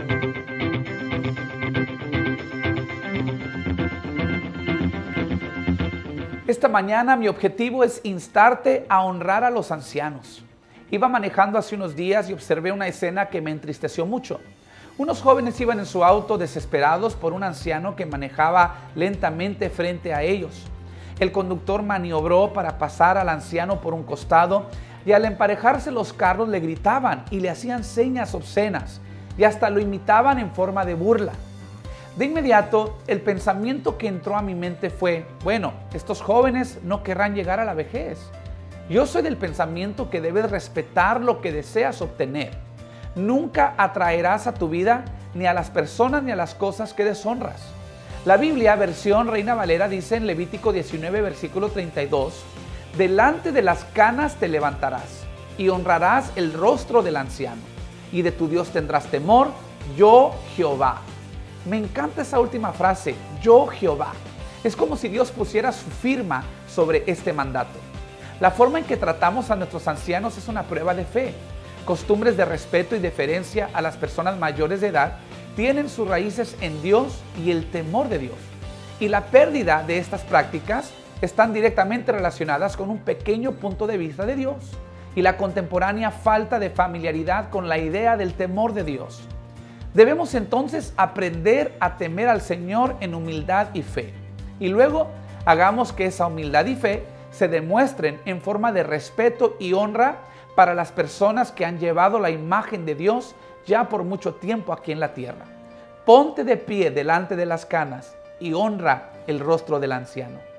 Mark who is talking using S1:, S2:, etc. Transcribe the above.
S1: Esta mañana mi objetivo es instarte a honrar a los ancianos. Iba manejando hace unos días y observé una escena que me entristeció mucho. Unos jóvenes iban en su auto desesperados por un anciano que manejaba lentamente frente a ellos. El conductor maniobró para pasar al anciano por un costado y al emparejarse los carros le gritaban y le hacían señas obscenas y hasta lo imitaban en forma de burla. De inmediato, el pensamiento que entró a mi mente fue, bueno, estos jóvenes no querrán llegar a la vejez. Yo soy del pensamiento que debes respetar lo que deseas obtener. Nunca atraerás a tu vida ni a las personas ni a las cosas que deshonras. La Biblia, versión Reina Valera, dice en Levítico 19, versículo 32, delante de las canas te levantarás y honrarás el rostro del anciano, y de tu Dios tendrás temor, yo Jehová. Me encanta esa última frase, yo Jehová. Es como si Dios pusiera su firma sobre este mandato. La forma en que tratamos a nuestros ancianos es una prueba de fe. Costumbres de respeto y deferencia a las personas mayores de edad tienen sus raíces en Dios y el temor de Dios. Y la pérdida de estas prácticas están directamente relacionadas con un pequeño punto de vista de Dios y la contemporánea falta de familiaridad con la idea del temor de Dios. Debemos entonces aprender a temer al Señor en humildad y fe. Y luego hagamos que esa humildad y fe se demuestren en forma de respeto y honra para las personas que han llevado la imagen de Dios ya por mucho tiempo aquí en la tierra. Ponte de pie delante de las canas y honra el rostro del anciano.